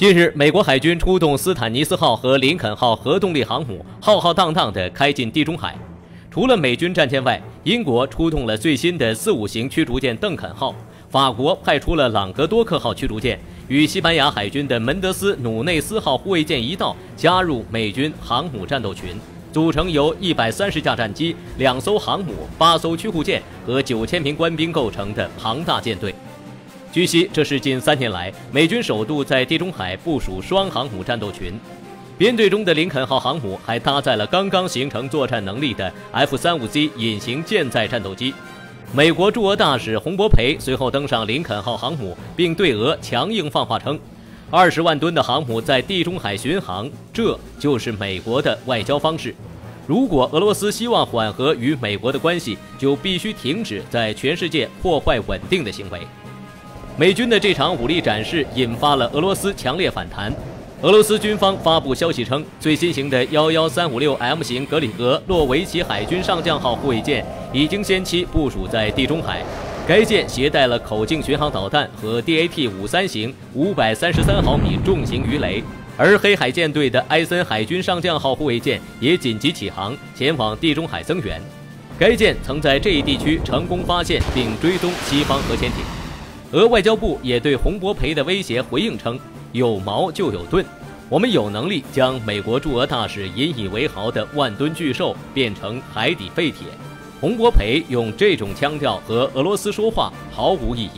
近日，美国海军出动斯坦尼斯号和林肯号核动力航母，浩浩荡荡地开进地中海。除了美军战舰外，英国出动了最新的45型驱逐舰邓肯号，法国派出了朗格多克号驱逐舰，与西班牙海军的门德斯努内斯号护卫舰一道加入美军航母战斗群，组成由130架战机、2艘航母、8艘驱护舰和9000名官兵构成的庞大舰队。据悉，这是近3年来美军首度在地中海部署双航母战斗群。编队中的林肯号航母还搭载了刚刚形成作战能力的 F-35C 隐形舰载战斗机。美国驻俄大使洪博培随后登上林肯号航母，并对俄强硬放话称：“20万吨的航母在地中海巡航，这就是美国的外交方式。如果俄罗斯希望缓和与美国的关系，就必须停止在全世界破坏稳定的行为。”美军的这场武力展示引发了俄罗斯强烈反弹。俄罗斯军方发布消息称，最新型的11356M 型格里格洛维奇海军上将号护卫舰已经先期部署在地中海。该舰携带了口径巡航导弹和 DAT-53型533毫米重型鱼雷。而黑海舰队的埃森海军上将号护卫舰也紧急起航，前往地中海增援。该舰曾在这一地区成功发现并追踪西方核潜艇。俄外交部也对洪博培的威胁回应称：“有矛就有盾，我们有能力将美国驻俄大使引以为豪的万吨巨兽变成海底废铁。”洪博培用这种腔调和俄罗斯说话毫无意义。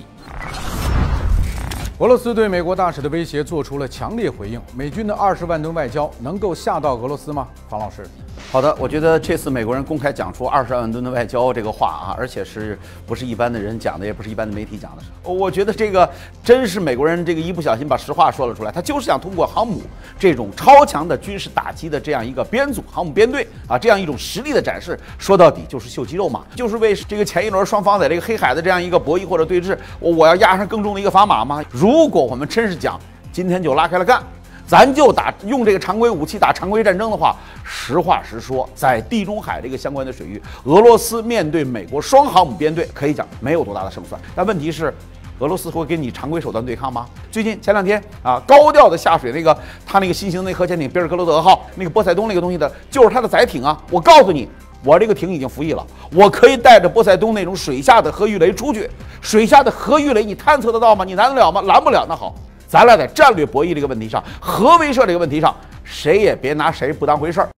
俄罗斯对美国大使的威胁做出了强烈回应。美军的20万吨外交能够吓到俄罗斯吗？方老师。 好的，我觉得这次美国人公开讲出20万吨的外交这个话啊，而且是不是一般的人讲的，也不是一般的媒体讲的。我觉得这个真是美国人这个一不小心把实话说了出来，他就是想通过航母这种超强的军事打击的这样一个编组航母编队啊，这样一种实力的展示，说到底就是秀肌肉嘛，就是为这个前一轮双方在这个黑海的这样一个博弈或者对峙，我要压上更重的一个砝码嘛。如果我们真是讲今天就拉开了干，咱就用这个常规武器打常规战争的话，实话实说，在地中海这个相关的水域，俄罗斯面对美国双航母编队，可以讲没有多大的胜算。但问题是，俄罗斯会跟你常规手段对抗吗？最近前2天啊，高调的下水他那个新型的核潜艇比尔格罗德号，那个波塞冬那个东西的，就是它的载艇啊。我告诉你，我这个艇已经服役了，我可以带着波塞冬那种水下的核鱼雷出去。水下的核鱼雷你探测得到吗？你拦得了吗？拦不了。那好，咱俩在战略博弈这个问题上，核威慑这个问题上，谁也别拿谁不当回事儿。